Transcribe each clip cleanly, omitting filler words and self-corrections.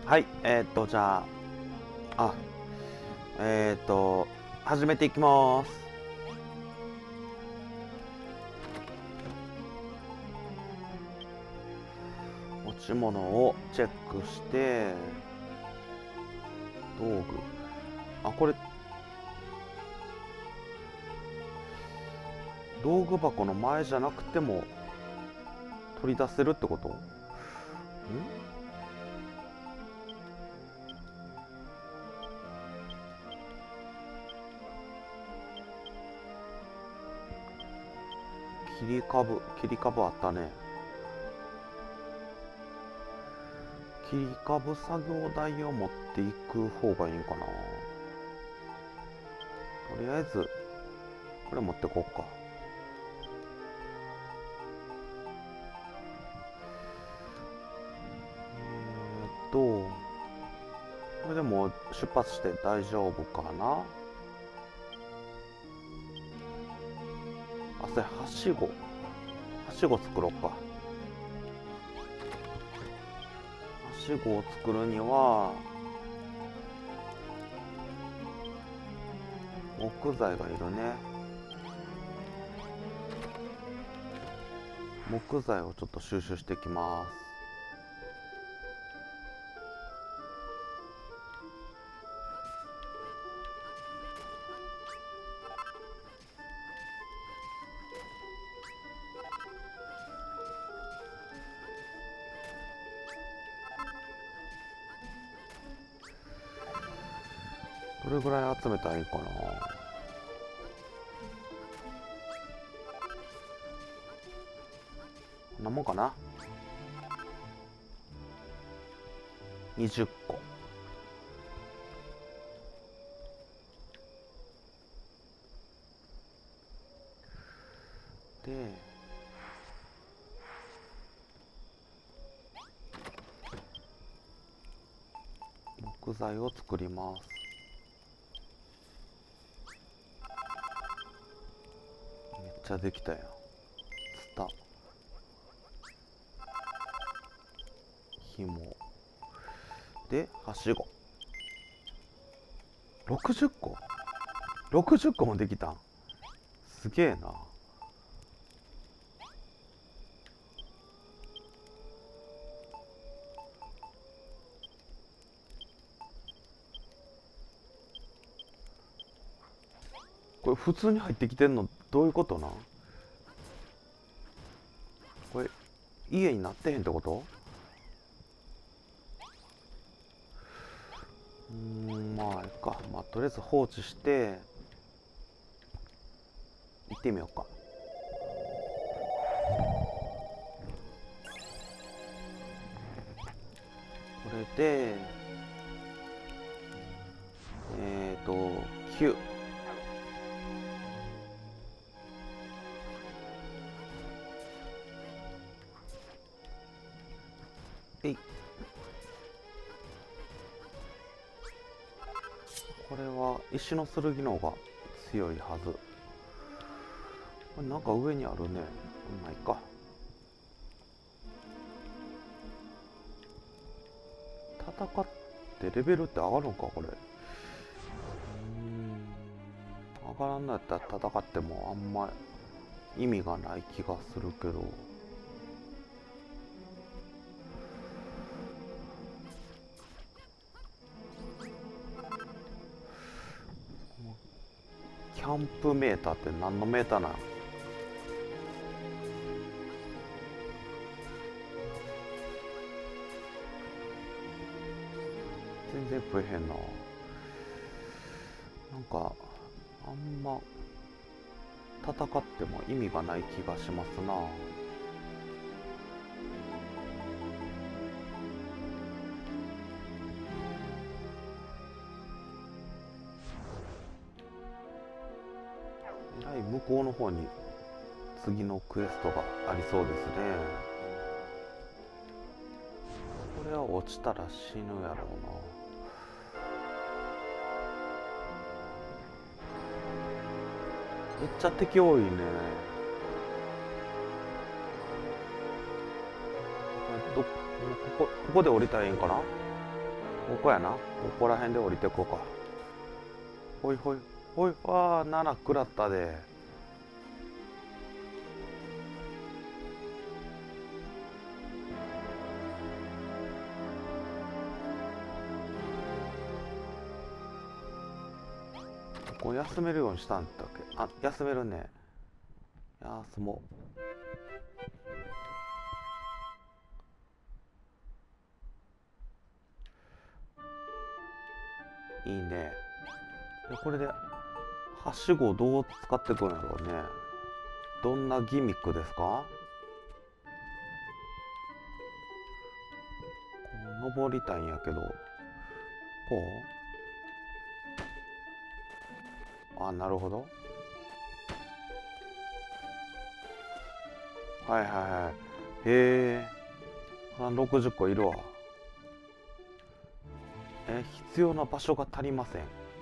はい、じゃあ、始めていきます。持ち物をチェックして、道具。あ、これ、道具箱の前じゃなくても取り出せるってこと？切り株あったね。切り株作業台を持っていく方がいいんかな。とりあえずこれ持ってこうか。これでもう出発して大丈夫かな。あ、それはしご作ろうか。はしごを作るには木材がいるね。木材をちょっと収集してきます。どれぐらい集めたらいいかな。こんなもんかな。20個。で、木材を作ります。めっちゃできたよ。ツタ、紐ではしご。60個60個もできたん。すげえな。これ普通に入ってきてんのどういうことなん？これ家になってへんってこと？まあいいか。まあとりあえず放置して行ってみようか。これで9。えい。これは石の剣の方が強いはず。これなんか上にあるね。まあいいか。戦ってレベルって上がるんかこれ。上がらんのやったら戦ってもあんま意味がない気がするけど。キャンプメーターって何のメーターなん？全然増えへんな。なんかあんま戦っても意味がない気がしますな。えらい向こうの方に次のクエストがありそうですね。これは落ちたら死ぬやろうな。めっちゃ敵多いね。ここで降りたらいいんかな。 ここやな。ここら辺で降りてこうか。ほいほいほい。ああ、7食らったで。ここ休めるようにしたんだっけ。あ、休めるね。休もう。いいね。でこれではしごをどう使っていくんやろうね。どんなギミックですか？こう登りたいんやけど、こう、あ、なるほど。はいはいはい。へえ。60個いるわ。必要な場所が足りません。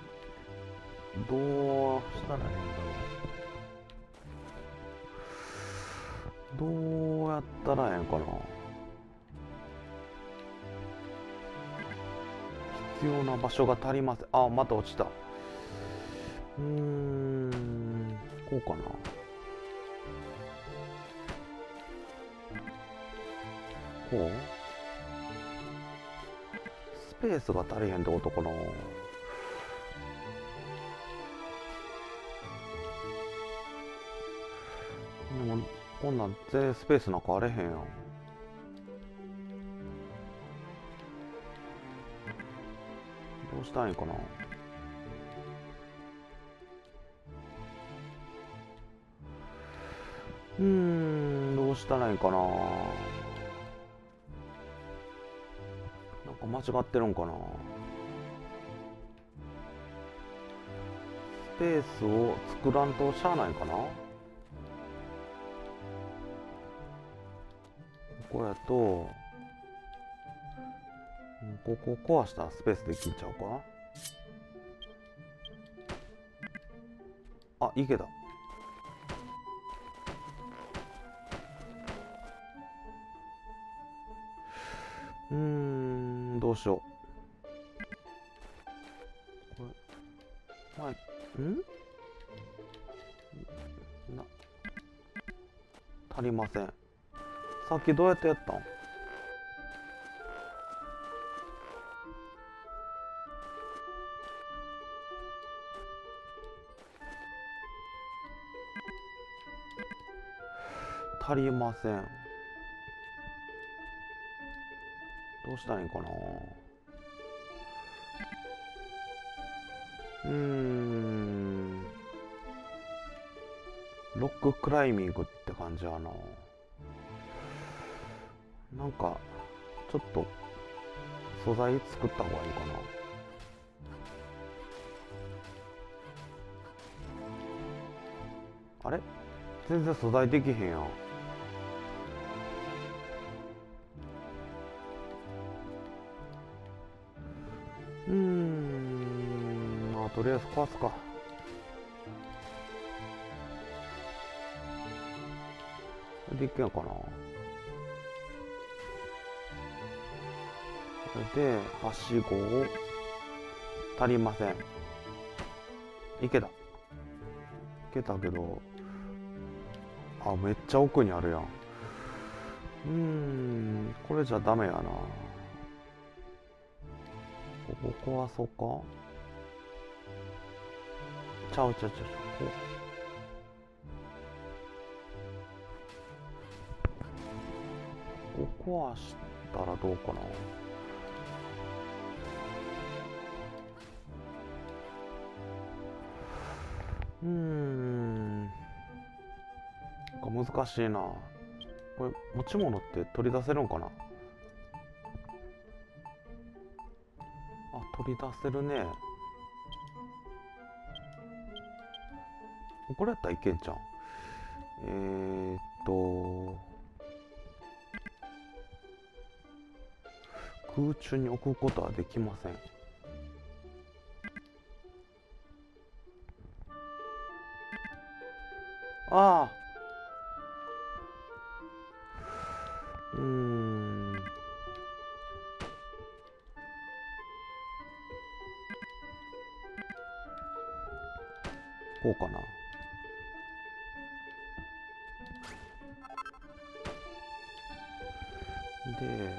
どうしたらいいんだろう。どうやったらええんかな。必要な場所が足りません。あ、また落ちた。こうかな。こう、スペースが足りへんってことかな。でもこんなん全スペースなんかあれへんやん。どうしたらいいかな。どうしたらいいかな。なんか間違ってるんかな。スペースを作らんとしゃあないかな。ここやと、ここ壊したらスペースできんちゃうか。あ、いけた。どうしよう。これ、はい、足りません。さっきどうやってやったん？足りません。どうしたらいいかな。ロッククライミングって感じやな。なんかちょっと素材作った方がいいかな。あれ、全然素材できへんやん。まあとりあえず壊すか。できんやかな。これではしごを足りません。いけた。いけたけど、あ、めっちゃ奥にあるやん。これじゃダメやな。ここ壊そうか。ちゃうちゃうちゃう。ここ壊したらどうかな。難しいな。これ持ち物って取り出せるんかな。あ、取り出せるね。これやったらいけんちゃん。空中に置くことはできません。ああ、 こうかな。で、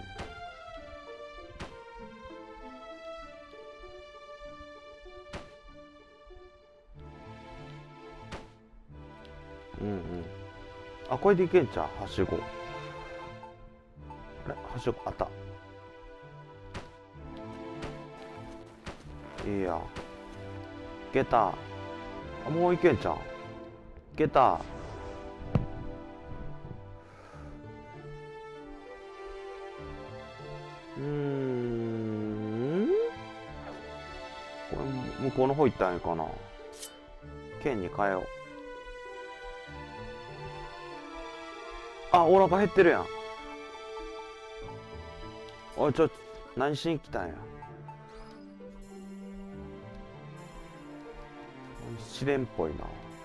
うんうん。あ、これでいけんちゃう？はしご。あれ、はしごあった。いいや。いけた。あ、もういけんちゃう？いけた。これ向こうの方行ったんやかな。剣に変えよう。あ、お腹減ってるやん。おい、何しに来たんや。試練っぽいな。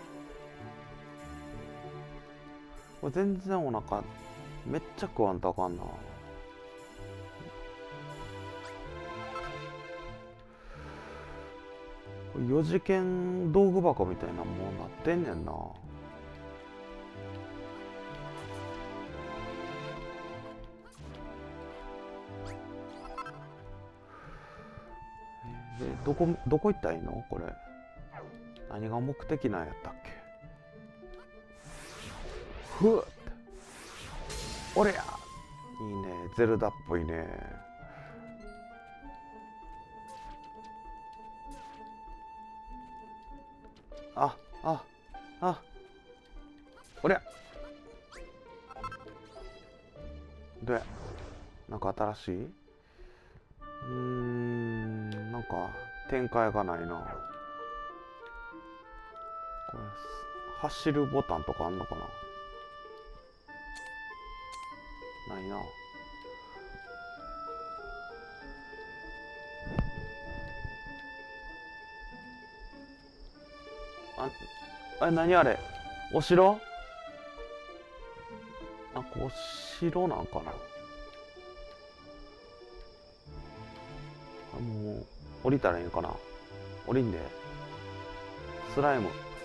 これ全然お腹めっちゃ食わんとあかんな。4次元道具箱みたいなもんなってんねんな。で、どこ行ったらいいのこれ。何が目的なんやったっけ。ふっ、おりゃ。いいね、ゼルダっぽいね。あ、あ、あ、おりゃ。どや、なんか新しい？なんか展開がないな。これ走るボタンとかあんのかな。ないな。何あれ、お城？なんかお城なんかな。もう降りたらいいのかな。降りんで。スライム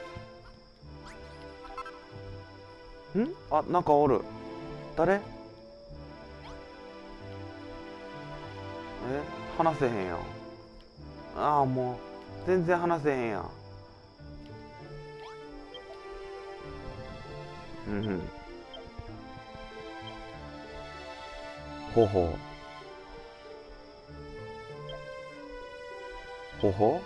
あ、なんかおる。誰？話せへんやん。ああ、もう全然話せへんやん。うんうん。ほほほほ。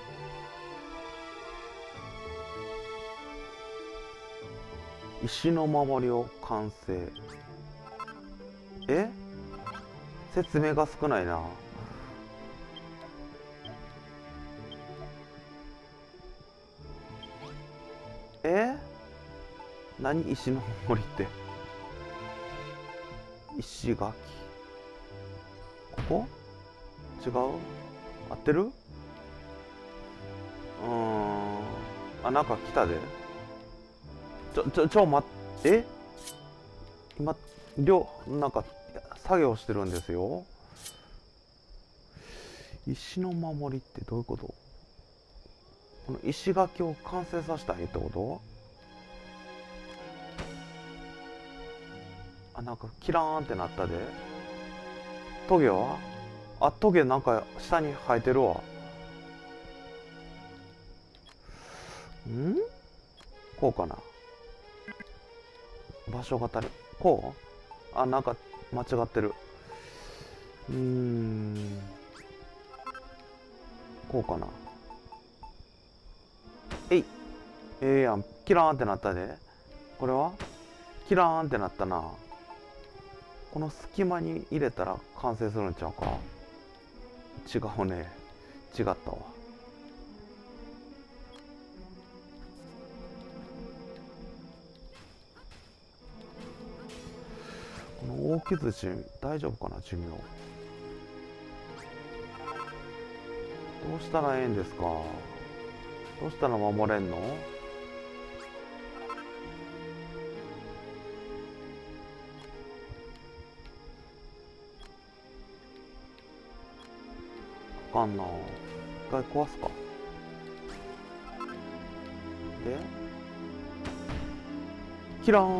石の守りを完成。え、説明が少ないな。何石の守りって。石垣。ここ？違う？合ってる？あ、なんか来たで。待って。今、なんか、作業してるんですよ。石の守りってどういうこと？この石垣を完成させたいってこと？あ、なんかキラーンってなったで。トゲは？あ、トゲなんか下に生えてるわ。こうかな。場所が足り、こう？あ、なんか間違ってる。こうかな。やん。キラーンってなったで。これはキラーンってなったな。この隙間に入れたら完成するんちゃうか。違うね。違ったわ。この大木槌大丈夫かな、寿命。どうしたらええんですか。どうしたら守れんの？あかんな。一回壊すか。 でキラー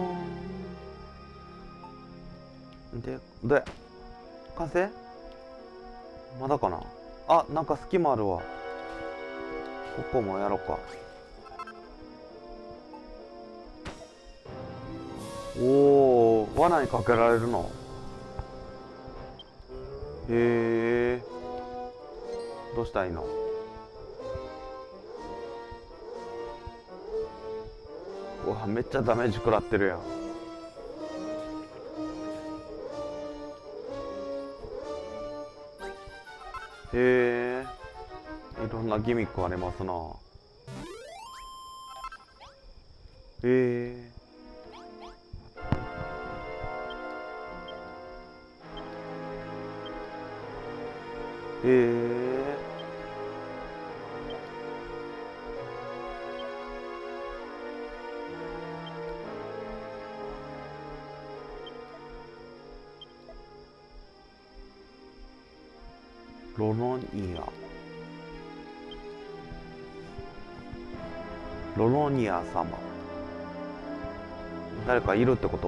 ンで完成？まだかなあ、なんか隙間あるわ。ここもやろうか。おお、罠にかけられるの？へえ。どうしたらいいの？うわ、めっちゃダメージ食らってるやん。へえ、いろんなギミックありますな。へえ。へえ。ロロニア。ロロニア様。誰かいるってこと？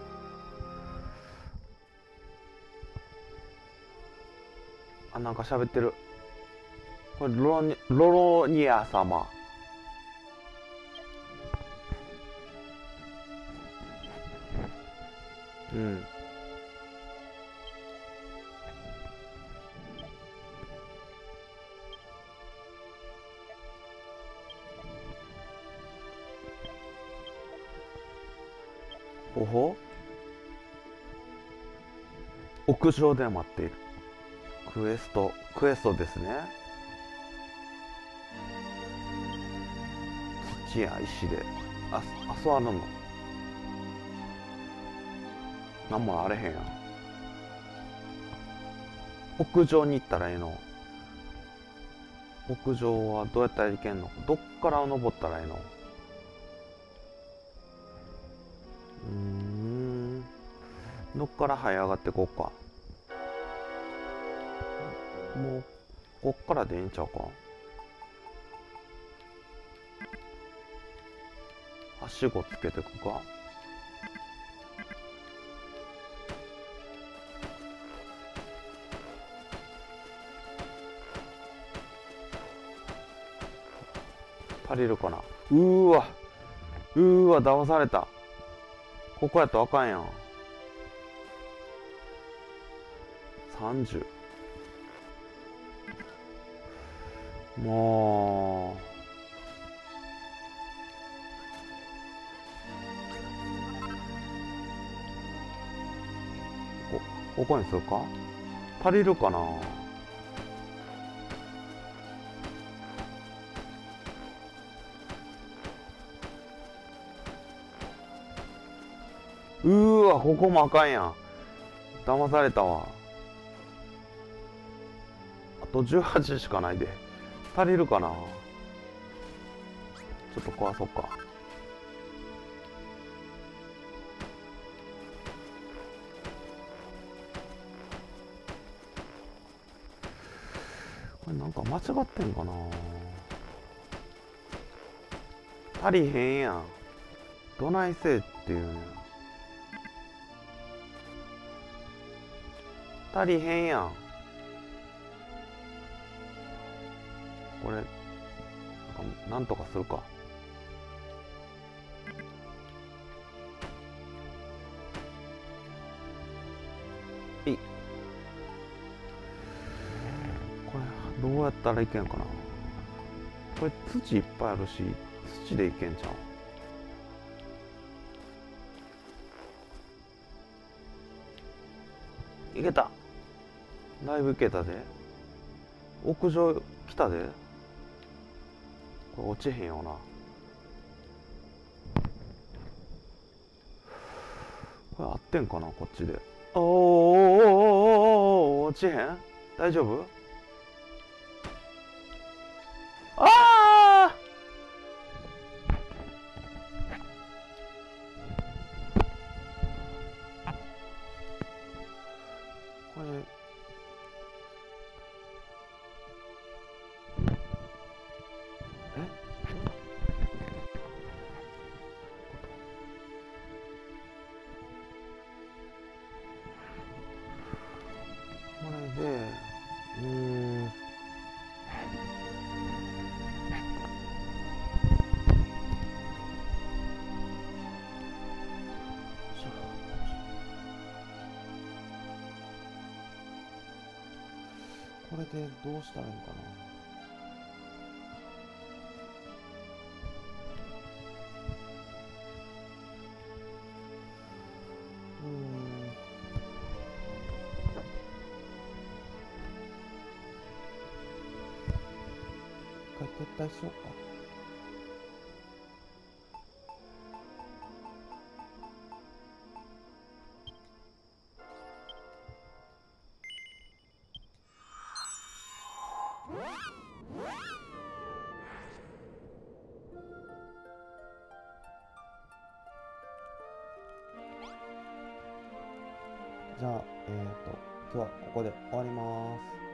あ、なんか喋ってる。これロロニア様。うん。ほほ、屋上で待っている。クエストですね。土や石で。座るの。なんもあれへんやん。屋上に行ったらいいの？屋上はどうやったら行けんの？どっから登ったらいいの？どっから這い上がってこうか。もうこっからでいいんちゃうか。はしごつけてくか。足りるかな。わ騙された。ここやとあかんやん。30。もうここにするか。足りるかな。ここもあかんやん。騙されたわ。あと18しかないで。足りるかな。ちょっと壊そうか。これなんか間違ってんかな。足りへんやん。どないせえっていうね。足りへんやん。これなんとかするか。これどうやったらいけんかな。これ土いっぱいあるし、土でいけんじゃん。いけた。だいぶいけたで。屋上来たで。これ落ちへんよな。これ合ってんかな、こっちで。落ちへん？大丈夫？これこれでどうしたらいいんかな。一回撤退しようか。じゃあ、今日はここで終わります。